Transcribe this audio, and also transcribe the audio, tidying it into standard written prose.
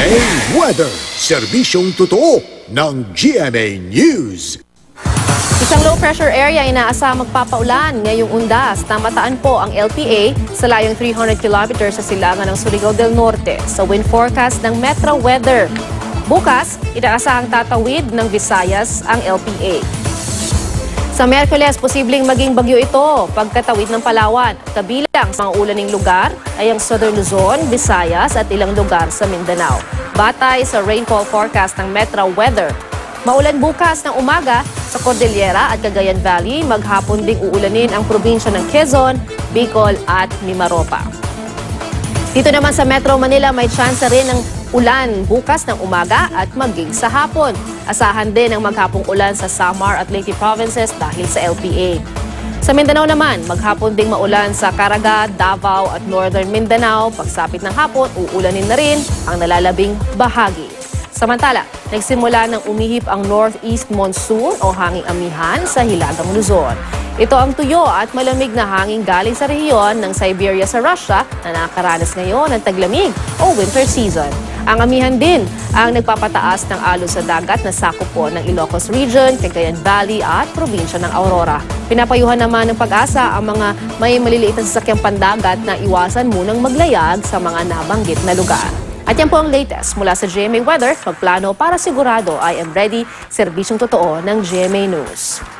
GMA Weather, serbisyong totoo ng GMA News. Isang low pressure area inaasahang magpapaulan ngayong undas na mataan po ang LPA sa layong 300 kilometers sa silangan ng Surigao del Norte sa wind forecast ng Metro Weather. Bukas, inaasahang tatawid ng Visayas ang LPA. Sa Miyerkules, posibleng maging bagyo ito pagkatawid ng Palawan. Kabilang sa mga ulaning lugar ay ang Southern Luzon, Visayas at ilang lugar sa Mindanao. Batay sa rainfall forecast ng Metro Weather, maulan bukas ng umaga sa Cordillera at Cagayan Valley. Maghapon ding uulanin ang probinsya ng Quezon, Bicol at Mimaropa. Dito naman sa Metro Manila, may chance rin ng ulan bukas ng umaga at maging sa hapon. Asahan din ang maghapong ulan sa Samar at Leyte provinces dahil sa LPA. Sa Mindanao naman, maghapon ding maulan sa Caraga, Davao at Northern Mindanao. Pagsapit ng hapon, uulanin na rin ang nalalabing bahagi. Samantala, nagsimula ng umihip ang northeast monsoon o hanging amihan sa Hilagang Luzon. Ito ang tuyo at malamig na hangin galing sa rehiyon ng Siberia sa Russia na nakakaranas ngayon ng taglamig o winter season. Ang amihan din ang nagpapataas ng alon sa dagat na sakop po ng Ilocos Region, Cagayan Valley at probinsya ng Aurora. Pinapayuhan naman ng Pag-asa ang mga may maliliit na sasakyang pandagat na iwasan munang maglayag sa mga nabanggit na lugar. At yan po ang latest mula sa GMA Weather. Magplano para sigurado I am ready. Serbisyong totoo ng GMA News.